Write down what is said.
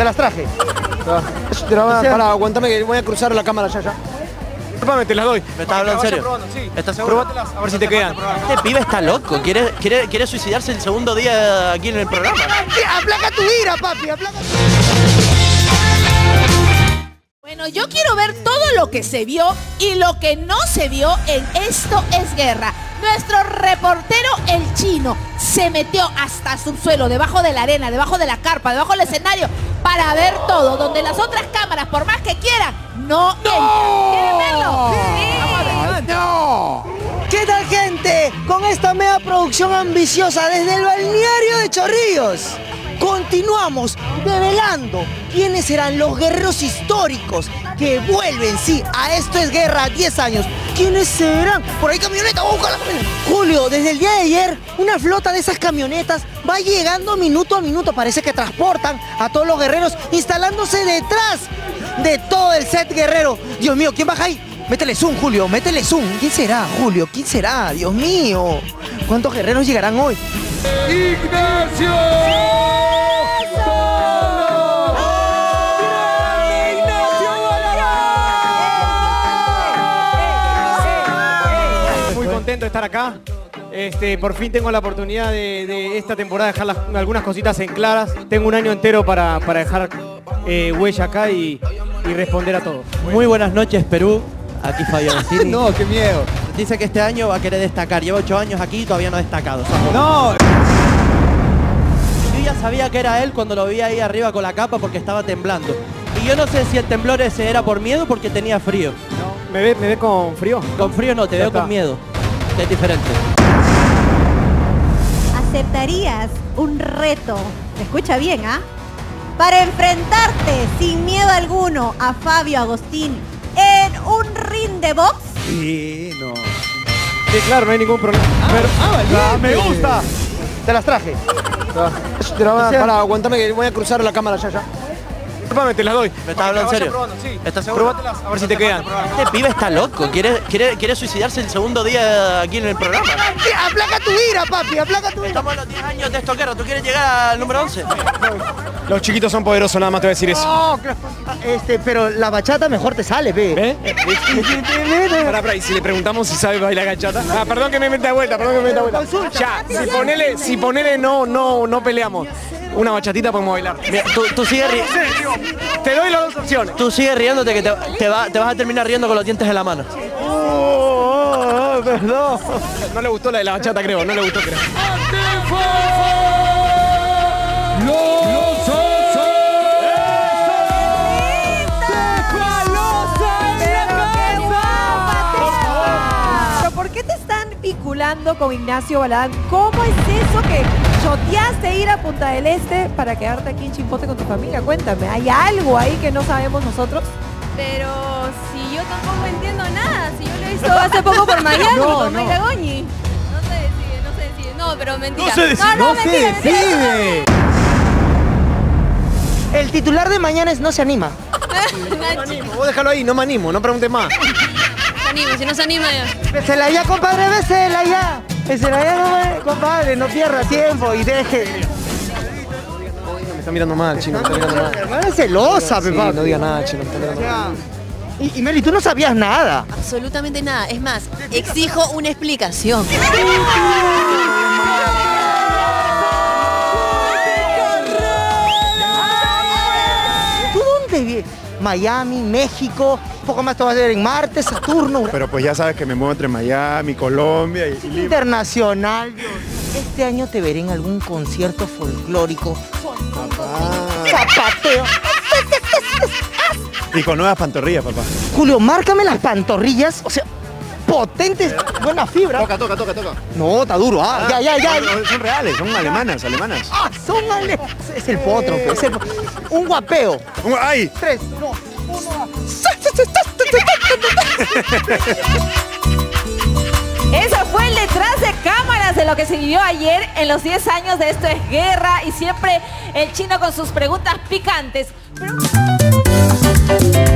Te las traje. Para, aguantame que voy a cruzar la cámara ya. Disculpame, te las doy. ¿Me estás hablando en serio? Probando, sí. ¿Estás seguro? Probátelas, a ver si te quedan. Este pibe está loco. Quiere suicidarse el segundo día aquí en el programa. Aplaca tu ira, papi, aplaca tu ira. Bueno, yo quiero ver todo lo que se vio y lo que no se vio en Esto es Guerra. Nuestro reportero El Chino se metió hasta subsuelo, debajo de la arena, debajo de la carpa, debajo del escenario, para ver todo, donde las otras cámaras, por más que quieran, no entran. ¿Quieren verlo? Sí. ¡No! ¿Qué tal, gente? Con esta mega producción ambiciosa desde el balneario de Chorrillos, continuamos develando quiénes serán los guerreros históricos que vuelven, sí, a Esto es Guerra 10 años. ¿Quiénes serán? Por ahí camioneta, vamos a buscar la camioneta. Julio, desde el día de ayer, una flota de esas camionetas va llegando minuto a minuto. Parece que transportan a todos los guerreros, instalándose detrás de todo el set guerrero. Dios mío, ¿quién baja ahí? Métele zoom, Julio, métele zoom. ¿Quién será, Julio? ¿Quién será? Dios mío. ¿Cuántos guerreros llegarán hoy? ¡Ignacio! Muy contento de estar acá. Por fin tengo la oportunidad de esta temporada dejar algunas cositas en claras. Tengo un año entero para dejar huella acá y responder a todo. Muy buenas noches, Perú. Aquí Fabio Agostini. No, qué miedo. Dice que este año va a querer destacar. Lleva 8 años aquí y todavía no ha destacado. No. Yo ya sabía que era él cuando lo vi ahí arriba con la capa porque estaba temblando. Y yo no sé si el temblor ese era por miedo o porque tenía frío. No. ¿Me ve con frío? Con frío no, te veo con miedo. Que es diferente. ¿Aceptarías un reto? ¿Te escucha bien, ah? Para enfrentarte sin miedo alguno a Fabio Agostini en un ring de box. Sí, no. Sí, claro, no hay ningún problema. Me gusta. Te las traje. Para, aguantame que voy a cruzar la cámara ya. Disculpame, te las doy. ¿Me estás hablando en serio? Probando, sí. ¿Estás seguro? Probátelas, a ver si te quedan. Este pibe está loco. Quiere suicidarse el segundo día aquí en el programa. Aplaca tu ira, papi, aplaca tu ira. Estamos a los 10 años de Esto es Guerra. ¿Tú quieres llegar al número 11? Los chiquitos son poderosos, nada más te voy a decir eso. No, pero la bachata mejor te sale, pe. Pará, y si le preguntamos si sabe bailar bachata. Ah, perdón que me meta vuelta, Ya, si ponele no peleamos. Una bachatita podemos bailar. Mira, tú sigues riendo. Te doy las dos opciones. Tú sigues riéndote que te vas a terminar riendo con los dientes en la mano. Perdón. No le gustó la de la bachata, creo. No le gustó, creo. ¿Pero por qué te están vinculando con Ignacio Baladán? ¿Cómo es eso que choteaste ir a Punta del Este para quedarte aquí en Chimpote con tu familia? Cuéntame, ¿hay algo ahí que no sabemos nosotros? Pero si yo tampoco entiendo nada, si yo lo he visto hace poco por Miami, con Mayra Goñi. No se decide. No, pero mentira. No se decide. El titular de mañana es No se anima. No me animo, vos déjalo ahí, no me animo, no preguntes más. Si no se anima ya. Bésela ya, compadre, bésela ya. Bésela ya, compadre, no pierda tiempo y deje. Me está mirando mal, Chino, me está mirando mal. Hermana es celosa, Sí, Pepa. no diga nada, Chino, me está mirando mal. Y Meli, tú no sabías nada. Absolutamente nada. Es más, exijo una explicación. ¿Tú dónde vives? Miami, México, un poco más te vas a ver en Marte, Saturno. Pero pues ya sabes que me muevo entre Miami, Colombia y Lima. Internacional. Este año te veré en algún concierto folclórico. Zapateo. Y con nuevas pantorrillas, papá. Julio, márcame las pantorrillas, o sea, potentes, buena fibra. Toca. No, está duro, ya. Son reales, son alemanas. Son alemanas. Es el potro, pues, un guapeo. ¡Ay! 3, 2, 1. Eso fue el detrás de cámaras de lo que se vivió ayer en los 10 años de Esto es Guerra y siempre el Chino con sus preguntas picantes. Pero...